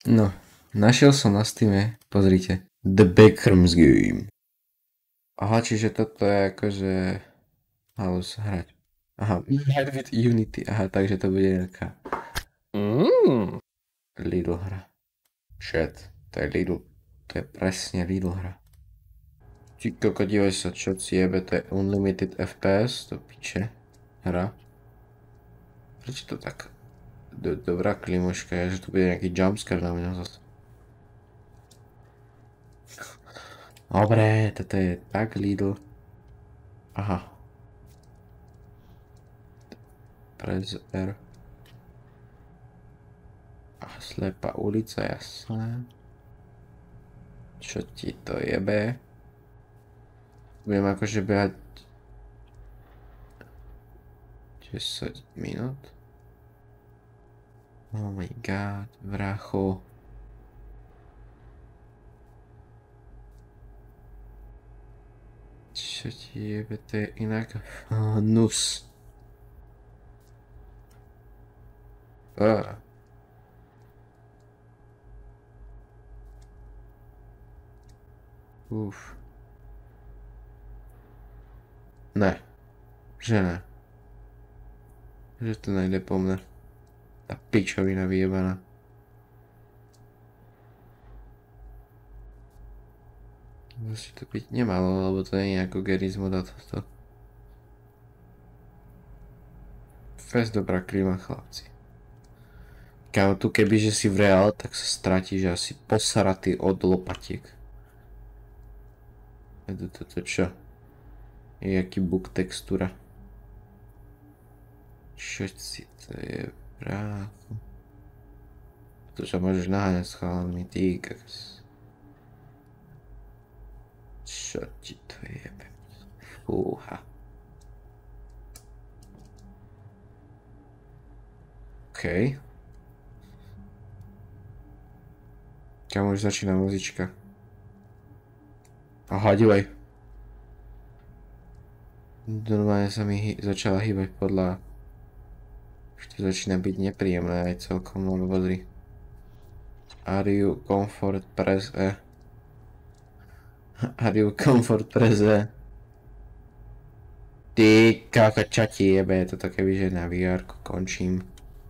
No, našiel som na Steame, pozrite. The Backroms Game. Aha, čiže toto je akože halus hrať. Aha, Mad with Unity, aha, takže to bude nejaká Lidl hra. Shit, to je Lidl, to je presne Lidl hra. Ty koko, dívaj sa, čo si jebe, to je Unlimited FPS, to piče, hra. Prečo to tak? Dobrá klimoška je, že tu bude nejaký jumpscare na mňa zase. Dobre, toto je tak Lidl. Aha. Press R. A slepá ulica, jasné. Čo ti to jebe? Budem akože behať 10 minút. Oh my god, vracho. Čo ti jebe, to je inak hnus. Uf. Ne. Že ne. Že to nejde po mne. Tá pičovina vyjebaná. Vlastne to byť nemalo, lebo to nie je ako Garry's Moda toto. Fest dobrá klíma, chlapci. Kámo, tu kebyže si v reál, tak sa stratíš asi posaratý od lopatiek. Toto čo? Je jaký bug textúra. Čo si to je, brácho? To sa môžeš naháňať s chalami, ty kakos. Čo ti to jebe? Fúha. Okej. Kámo, už začína muzička. Aha, dívaj. Normálne sa mi začala hýbať podľa... Už to začína byť nepríjemné aj celkom, ale pozri. Are you comfort press E? Are you comfort press E? Ty káka, čo ti jebe, je to také že na VR končím.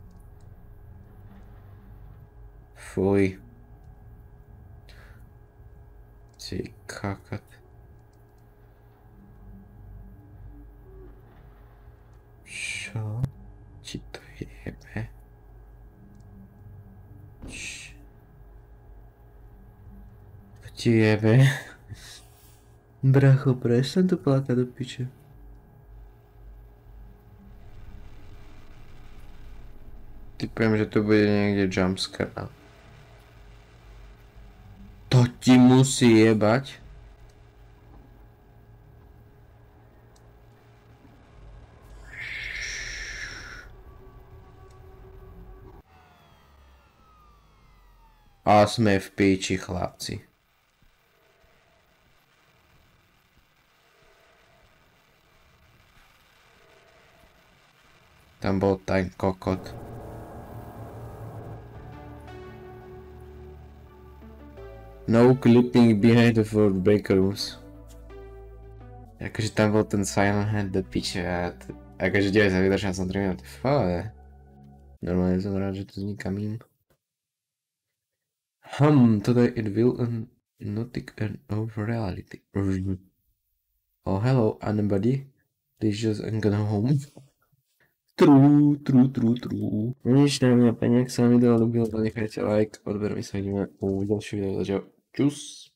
Fuj. Ty kakat. Čo ti to jebe? Čo ti jebe? Bracho, prestaň to plakať do piče. Typujem, že to bude niekde jumpscare. To ti musí jebať. A sme v píči, chlapci. Tam bol ten kokot. No clipping behind the four backrooms. Akože tam bol ten Silent Head do piče a akože 9 sa vydržal som 3 minúty. Fále. Normálne som rád, že to vzniká mím. Today it will not take an over reality. Oh hello anybody. Please just go home. True. Nič, dámy a pani, ak sa vám video ľúbilo, zanechajte like, odber mi sa vidíme u ďalších video. Čus.